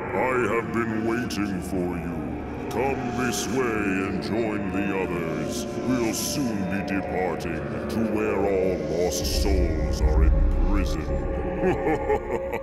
I have been waiting for you. Come this way and join the others. We'll soon be departing to where all lost souls are in prison.